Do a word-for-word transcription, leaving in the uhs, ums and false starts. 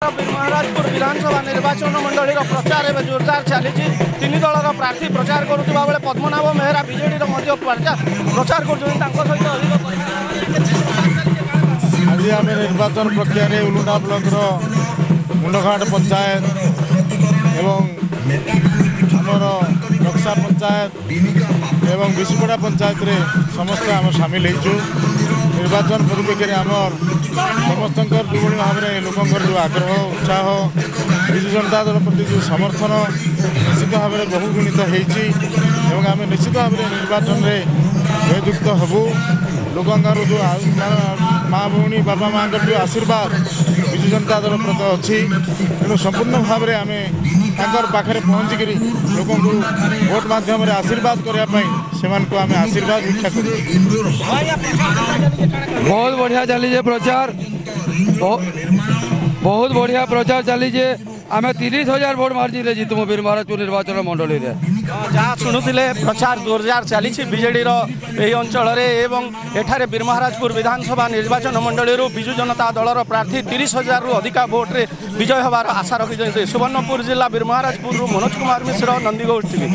महाराजपुर विधानसभा निर्वाचन मंडल प्रचार एवं जोरदार चली तीन दलर प्रार्थी प्रचार करुवा बेले पद्मनाभ मेहरा विजेडी प्रचार कर आज आम निर्वाचन प्रक्रिया उलुंडा ब्लॉक मुंडघाट पंचायत एवं आमर नक्शा पंचायत एवं विशुपड़ा पंचायत रे समस्त आम सामिल हो निर्वाचन परिप्रेक्षी आमर समस्त दुर्बल भाव में लोक जो आग्रह उत्साह विजु जनता दल प्रति जो समर्थन निश्चित भाव में बहुगुणित होती आम निश्चित भाव में निर्वाचन में जययुक्त हबू लोकंर जो माँ भौणी बापा माँ जो आशीर्वाद विजु जनता दल प्रति अच्छी तेणु संपूर्ण भाव में आम तांकर पाखे पहुँचिक लोक भोट मध्यम आशीर्वाद करने से आम आशीर्वाद भिक्षा कर बहुत बढ़िया चली प्रचार बहुत बढ़िया प्रचार चली आम तीस हजार भोट मार्जिन जीतमु वीर महाराजपुर निर्वाचन मंडल जहाँ शुणुले प्रचार जोरदार चली बीजेडी अंचल एठारे वीर महाराजपुर विधानसभा निर्वाचन मंडल विजु जनता दलर प्रार्थी तीस हजार रु अधिका भोट्रे विजय होवार आशा रखी सुवर्णपुर जिला वीर महाराजपुर मनोज कुमार मिश्र नंदीगौड़ टीवी।